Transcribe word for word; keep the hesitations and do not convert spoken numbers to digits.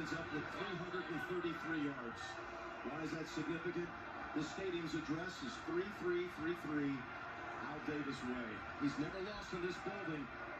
ends up with three hundred thirty-three yards. Why is that significant? The stadium's address is three three three three Al Davis Way. He's never lost in this building.